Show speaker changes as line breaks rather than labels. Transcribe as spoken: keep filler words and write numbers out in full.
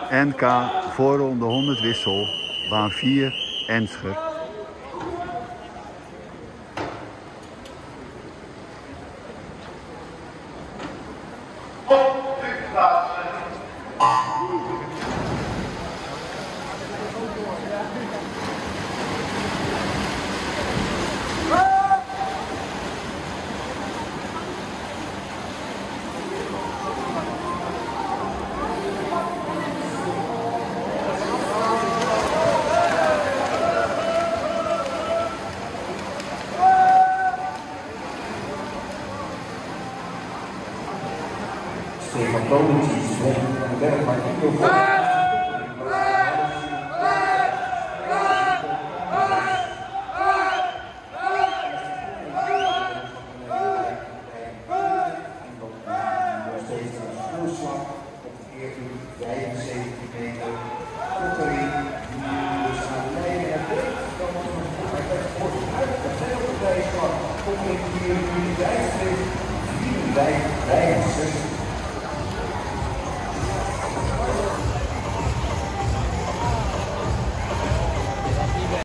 N K voorronde honderd wissel, baan vier, Enschede.
Stefan Koningsies, de berg maar niet meer voor. Nog steeds een spoelslag op de eerste vijfenzeventig meter. Kottering, die staat leiden en breed. Dan wordt er nog maar echt voor uit de hele bijslag. Kottering, die vijfenzeventig, vijfenzestig.